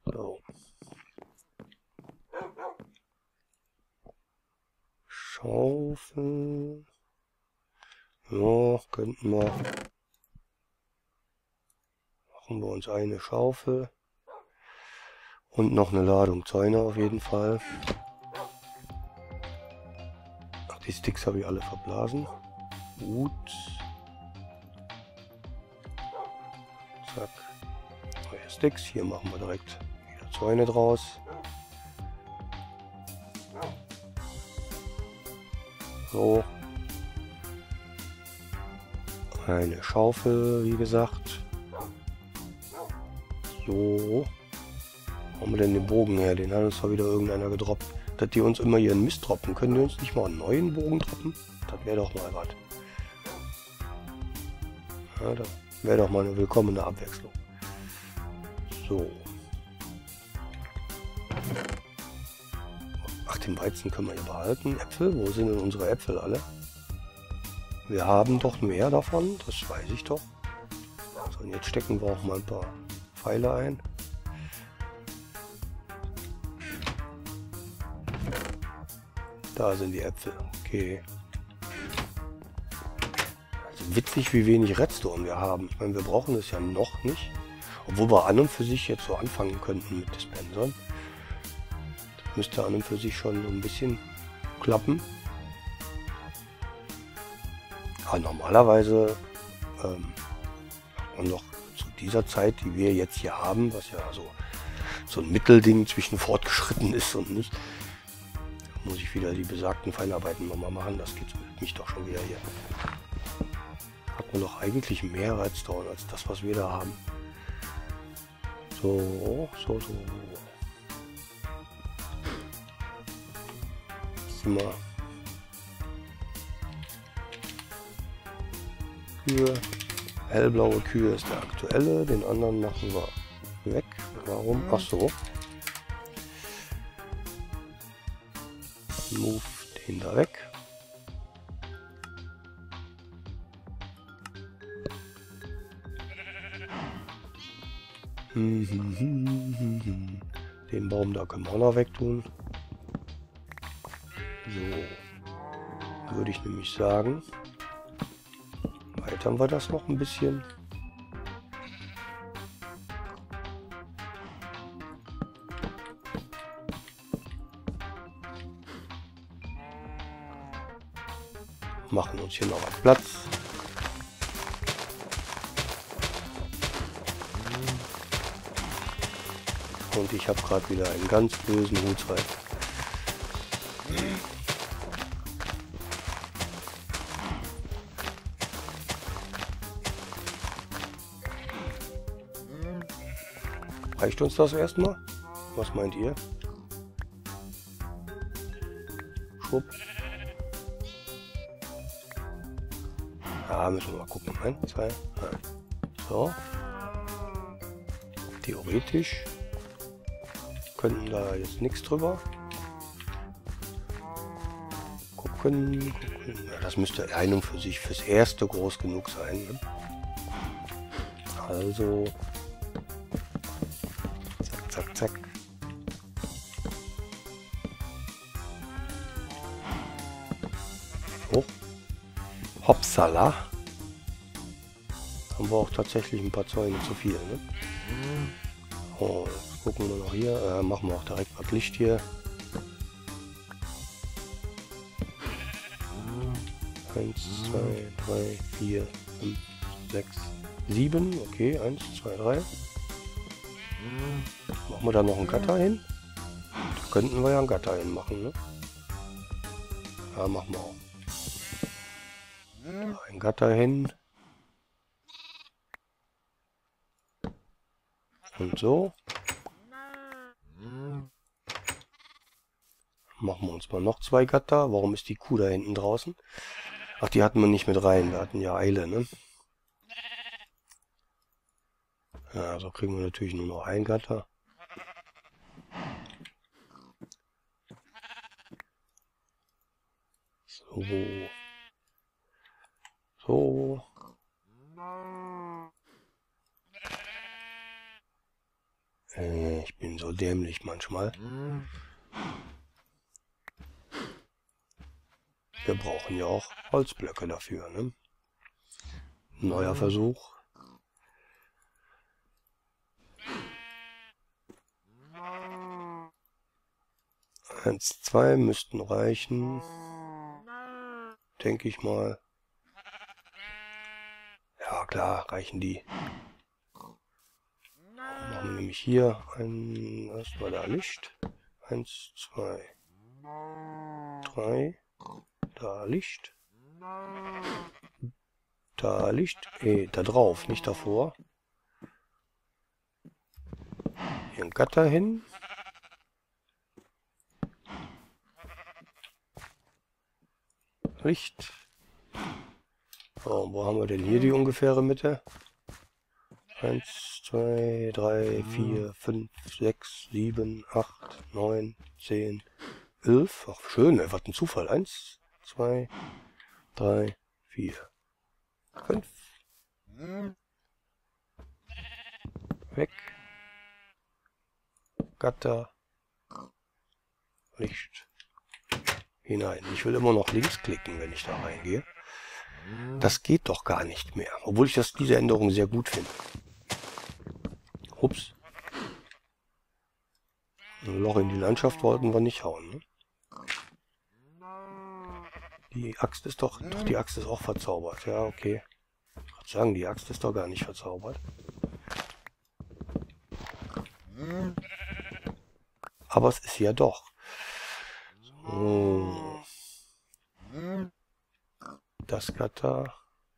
So. Schaufel. Ja, könnten wir. Machen wir uns eine Schaufel. Und noch eine Ladung Zäune auf jeden Fall. Ach, die Sticks habe ich alle verblasen. Gut. Zack. Neue Sticks. Hier machen wir direkt wieder Zäune draus. So. Eine Schaufel, wie gesagt. So. Wo haben wir denn den Bogen her? Den hat uns zwar wieder irgendeiner gedroppt. Dass die uns immer ihren Mist droppen. Können die uns nicht mal einen neuen Bogen droppen? Das wäre doch mal was. Ja, das wäre doch mal eine willkommene Abwechslung. So. Ach, den Weizen können wir hier behalten. Äpfel? Wo sind denn unsere Äpfel alle? Wir haben doch mehr davon. Das weiß ich doch. So, und jetzt stecken wir auch mal ein paar Pfeile ein. Da sind die Äpfel. Okay. Also witzig, wie wenig Redstone wir haben. Ich meine, wir brauchen es ja noch nicht. Obwohl wir an und für sich jetzt so anfangen könnten mit Dispensern. Das müsste an und für sich schon so ein bisschen klappen. Aber normalerweise und noch zu dieser Zeit, die wir jetzt hier haben, was ja so ein Mittelding zwischen fortgeschritten ist und nicht, muss ich wieder die besagten Feinarbeiten nochmal machen. Das geht mich doch schon wieder hier. Hat man doch eigentlich mehr Redstone als das, was wir da haben. So. Immer Kühe. Hellblaue Kühe ist der aktuelle. Den anderen machen wir weg. Warum? Ach so. Move den da weg. Den Baum da können wir auch noch wegtun. So. Würde ich nämlich sagen. Erweitern wir das noch ein bisschen. Machen uns hier noch einen Platz. Und ich habe gerade wieder einen ganz bösen Hutsreif. Reicht uns das erstmal? Was meint ihr? Schwupp. Ja, müssen wir mal gucken. 1, 2, 3. So. Theoretisch könnten da jetzt nichts drüber. Gucken. Ja, das müsste ein und für sich fürs Erste groß genug sein. Ne? Also. Zack, zack. So. Hopsala. Haben wir auch tatsächlich ein paar Zäune zu viel. Ne? Oh, jetzt gucken wir noch hier. Machen wir auch direkt was Licht hier. 1, 2, 3, 4, 5, 6, 7. Okay, 1, 2, 3. Machen wir da noch einen Gatter hin? Da könnten wir ja einen Gatter hin machen, ne? Ja, machen wir auch. Ein Gatter hin. Und so. Machen wir uns mal noch 2 Gatter. Warum ist die Kuh da hinten draußen? Ach, die hatten wir nicht mit rein. Wir hatten ja Eile, ne? Ja, so kriegen wir natürlich nur noch ein Gatter. So. So. Ich bin so dämlich manchmal. Wir brauchen ja auch Holzblöcke dafür, ne? Neuer Versuch. 1, 2 müssten reichen. Denke ich mal. Ja, klar, reichen die. Machen wir nämlich hier ein, was war da, Licht? 1, 2, 3. Da Licht. Da Licht. Da drauf, nicht davor. Hier ein Gatter hin. Licht. So, wo haben wir denn hier die ungefähre Mitte? 1, 2, 3, 4, 5, 6, 7, 8, 9, 10, 11. Ach, schön, was ein Zufall. 1, 2, 3, 4, 5. Weg. Gatter. Licht. Hinein. Ich will immer noch links klicken, wenn ich da reingehe. Das geht doch gar nicht mehr. Obwohl ich diese Änderung sehr gut finde. Ups. Ein Loch in die Landschaft wollten wir nicht hauen, ne? Die Axt ist doch die Axt ist auch verzaubert. Ja, okay. Ich würde sagen, die Axt ist doch gar nicht verzaubert. Aber es ist ja doch. So. Das Gatter.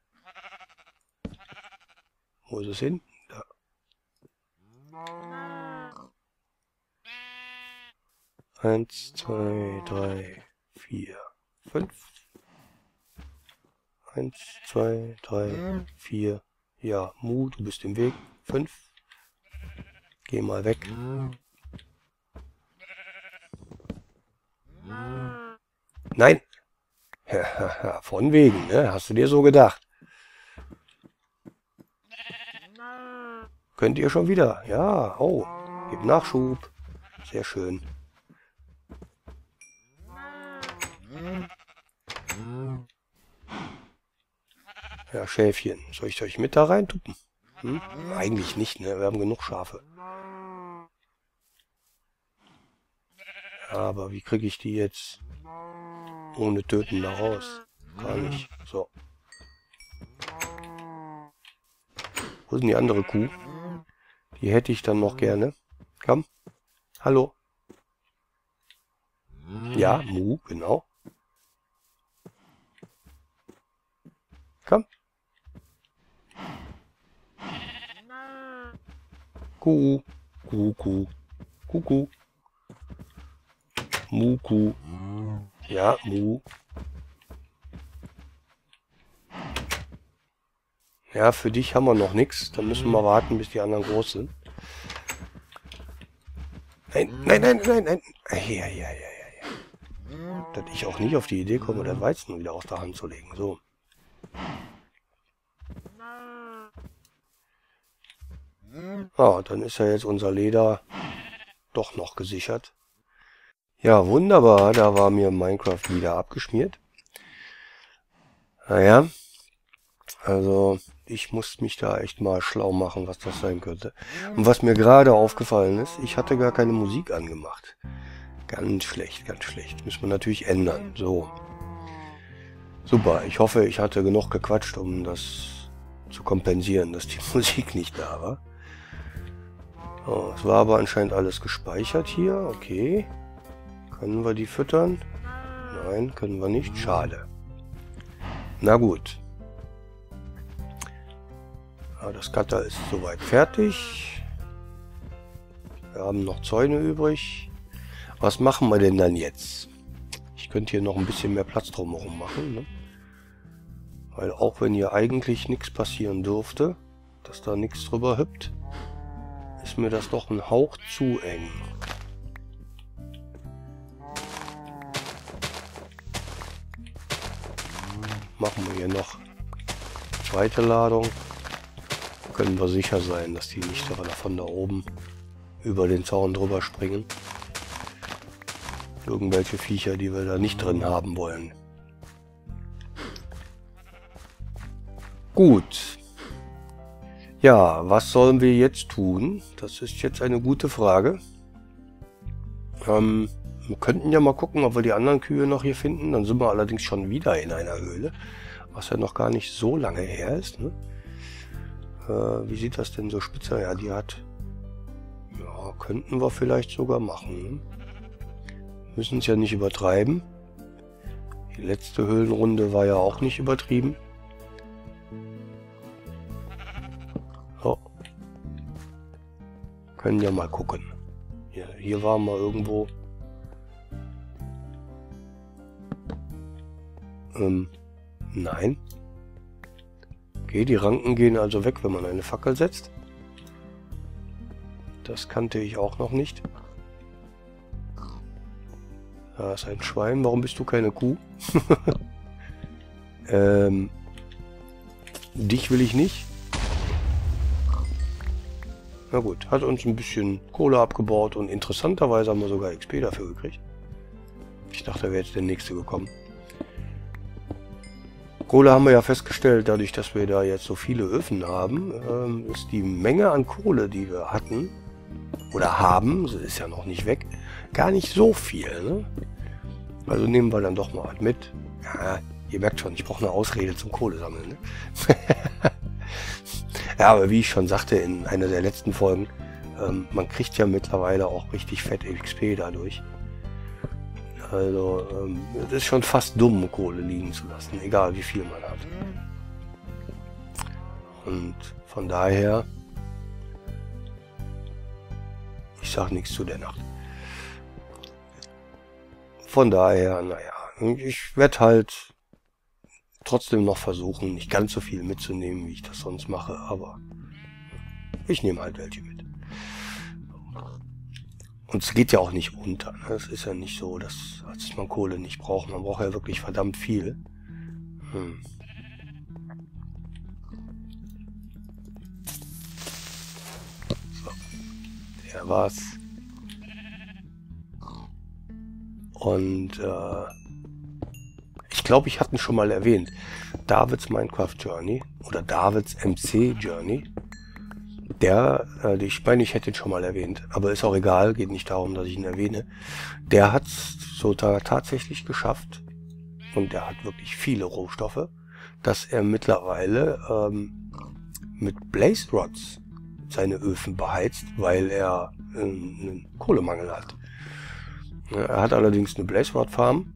Wo ist es hin? Da. Eins, 2, 3, 4, 5. 1, 2, 3, 4. Ja, Mu, du bist im Weg. 5. Geh mal weg. Nein! Von wegen, ne? Hast du dir so gedacht? Könnt ihr schon wieder? Ja, oh. Gib Nachschub. Sehr schön. Ja, Schäfchen. Soll ich euch mit da reintuppen? Hm? Eigentlich nicht, ne? Wir haben genug Schafe. Aber wie kriege ich die jetzt ohne Töten da raus? Gar nicht. So. Wo ist denn die andere Kuh? Die hätte ich dann noch gerne. Komm. Hallo. Ja, Mu, genau. Komm. Kuh. Kuh, Kuh. Kuh, Kuh. Mu, Kuh. Ja, Mu. Ja, für dich haben wir noch nichts. Dann müssen wir warten, bis die anderen groß sind. Nein, nein, nein, nein, nein. Ja. Dass ich auch nicht auf die Idee komme, das Weizen wieder aus der Hand zu legen. So. Ah, dann ist ja jetzt unser Leder doch noch gesichert. Ja, wunderbar. Da war mir Minecraft wieder abgeschmiert. Naja. Also, ich muss mich da echt mal schlau machen, was das sein könnte. Und was mir gerade aufgefallen ist, ich hatte gar keine Musik angemacht. Ganz schlecht, ganz schlecht. Müssen wir natürlich ändern. So. Super. Ich hoffe, ich hatte genug gequatscht, um das zu kompensieren, dass die Musik nicht da war. Oh, es war aber anscheinend alles gespeichert hier. Okay. Können wir die füttern? Nein, können wir nicht. Schade. Na gut. Ja, das Gatter ist soweit fertig. Wir haben noch Zäune übrig. Was machen wir denn dann jetzt? Ich könnte hier noch ein bisschen mehr Platz drumherum machen, ne? Weil auch wenn hier eigentlich nichts passieren dürfte, dass da nichts drüber hüpft, ist mir das doch ein Hauch zu eng. Machen wir hier noch zweite Ladung. Können wir sicher sein, dass die nicht von da oben über den Zaun drüber springen. Irgendwelche Viecher, die wir da nicht drin haben wollen. Gut. Ja, was sollen wir jetzt tun? Das ist jetzt eine gute Frage. Wir könnten ja mal gucken, ob wir die anderen Kühe noch hier finden. Dann sind wir allerdings schon wieder in einer Höhle, was ja noch gar nicht so lange her ist. Ne? Wie sieht das denn so spitze? Ja, die hat... Ja, könnten wir vielleicht sogar machen. Ne? Müssen es ja nicht übertreiben. Die letzte Höhlenrunde war ja auch nicht übertrieben. So. Können ja mal gucken. Hier waren wir irgendwo. Nein. Okay, die Ranken gehen also weg, wenn man eine Fackel setzt. Das kannte ich auch noch nicht. Da ist ein Schwein. Warum bist du keine Kuh? Dich will ich nicht. Na gut, hat uns ein bisschen Kohle abgebaut und interessanterweise haben wir sogar XP dafür gekriegt. Ich dachte, da wäre jetzt der nächste gekommen. Kohle haben wir ja festgestellt, dadurch, dass wir da jetzt so viele Öfen haben, ist die Menge an Kohle, die wir hatten oder haben, sie ist ja noch nicht weg, gar nicht so viel. Ne? Also nehmen wir dann doch mal was mit. Ja, ihr merkt schon, ich brauche eine Ausrede zum Kohlesammeln. Ne? Ja, aber wie ich schon sagte in einer der letzten Folgen, man kriegt ja mittlerweile auch richtig fett XP dadurch. Also, es ist schon fast dumm, Kohle liegen zu lassen, egal wie viel man hat. Und von daher, ich sag nichts zu der Nacht. Von daher, naja, ich werde halt trotzdem noch versuchen, nicht ganz so viel mitzunehmen, wie ich das sonst mache, aber ich nehme halt welche mit. Und es geht ja auch nicht unter. Ne? Es ist ja nicht so, dass man Kohle nicht braucht. Man braucht ja wirklich verdammt viel. So. Der war's. Und ich glaube, ich hatte ihn schon mal erwähnt. Davids Minecraft Journey oder Davids MC Journey. Ich meine, ich hätte ihn schon mal erwähnt, aber ist auch egal, geht nicht darum, dass ich ihn erwähne. Der hat es so tatsächlich geschafft, und der hat wirklich viele Rohstoffe, dass er mittlerweile mit Blaze Rods seine Öfen beheizt, weil er einen Kohlemangel hat. Er hat allerdings eine Blaze Rod Farm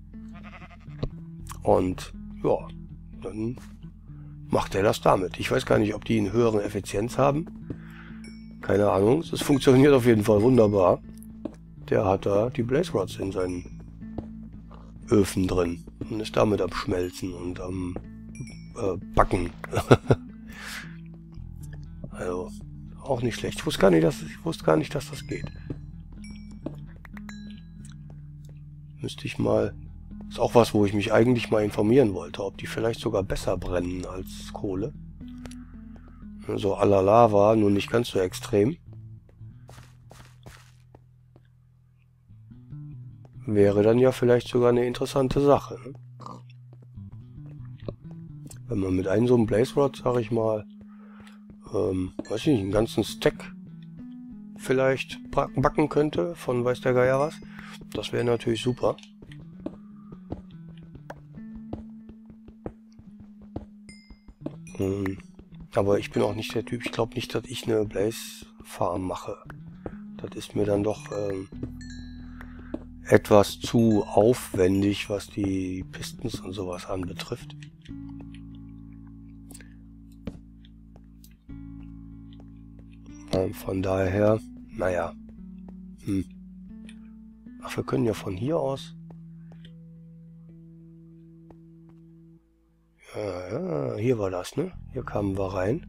und ja, dann macht er das damit. Ich weiß gar nicht, ob die eine höhere Effizienz haben. Keine Ahnung, es funktioniert auf jeden Fall wunderbar. Der hat da die Blaze Rods in seinen Öfen drin und ist damit am Schmelzen und am Backen. Also, auch nicht schlecht. Ich wusste gar nicht, dass das geht. Müsste ich mal... Ist auch was, wo ich mich eigentlich mal informieren wollte, ob die vielleicht sogar besser brennen als Kohle. So à la Lava, nur nicht ganz so extrem. Wäre dann ja vielleicht sogar eine interessante Sache. Ne? Wenn man mit einem so einem Blaze Rod, sag ich mal, weiß ich nicht, einen ganzen Stack vielleicht backen könnte, von weiß der Geier was, das wäre natürlich super. Aber ich bin auch nicht der Typ, ich glaube nicht, dass ich eine Blaze Farm mache. Das ist mir dann doch etwas zu aufwendig, was die Pistons und sowas anbetrifft. Von daher, naja. Ach, wir können ja von hier aus... Ja, hier war das, ne? Hier kamen wir rein.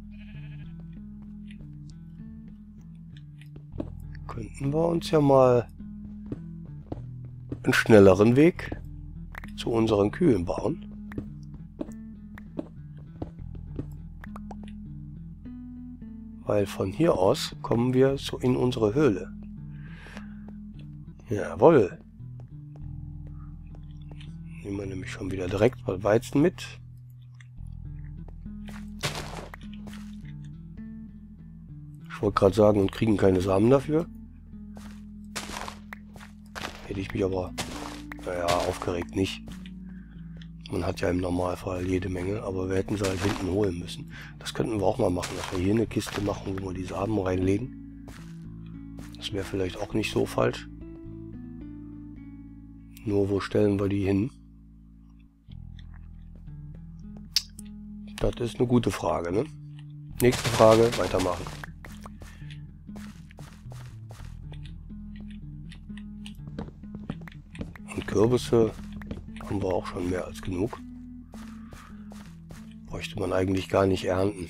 Könnten wir uns ja mal einen schnelleren Weg zu unseren Kühen bauen. Weil von hier aus kommen wir so in unsere Höhle. Jawohl. Nehmen wir nämlich schon wieder direkt mal Weizen mit. Ich wollte gerade sagen, und kriegen keine Samen dafür. Hätte ich mich aber, naja, aufgeregt nicht. Man hat ja im Normalfall jede Menge, aber wir hätten sie halt hinten holen müssen. Das könnten wir auch mal machen, dass wir hier eine Kiste machen, wo wir die Samen reinlegen. Das wäre vielleicht auch nicht so falsch. Nur wo stellen wir die hin? Das ist eine gute Frage, ne? Nächste Frage, weitermachen. Und Kürbisse haben wir auch schon mehr als genug. Bräuchte man eigentlich gar nicht ernten.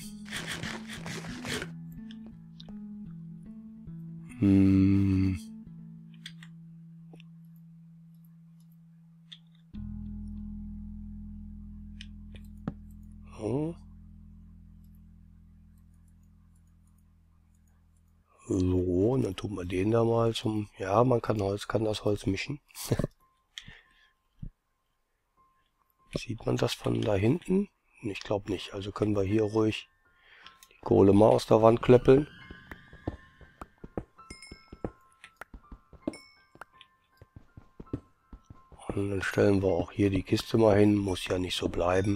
So. So, und dann tun wir den da mal zum... Ja, man kann das Holz mischen. Sieht man das von da hinten? Ich glaube nicht. Also können wir hier ruhig die Kohle mal aus der Wand klöppeln. Und dann stellen wir auch hier die Kiste mal hin. Muss ja nicht so bleiben.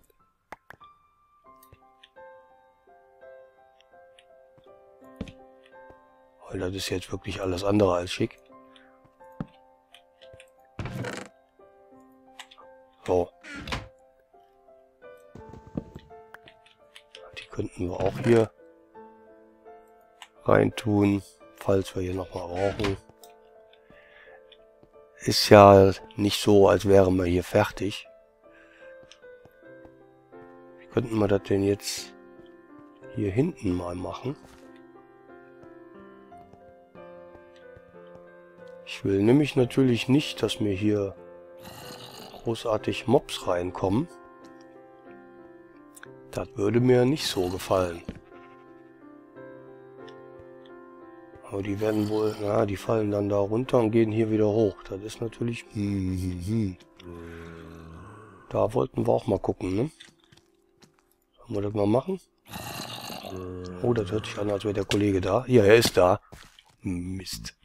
Weil das ist jetzt wirklich alles andere als schick. So. Die könnten wir auch hier reintun, falls wir hier nochmal brauchen. Ist ja nicht so, als wären wir hier fertig. Wie könnten wir das denn jetzt hier hinten mal machen? Ich will nämlich natürlich nicht, dass mir hier großartig Mobs reinkommen. Das würde mir nicht so gefallen. Aber die werden wohl, na, die fallen dann da runter und gehen hier wieder hoch. Das ist natürlich... Da wollten wir auch mal gucken, ne? Sollen wir das mal machen? Oh, das hört sich an, als wäre der Kollege da. Ja, er ist da. Mist.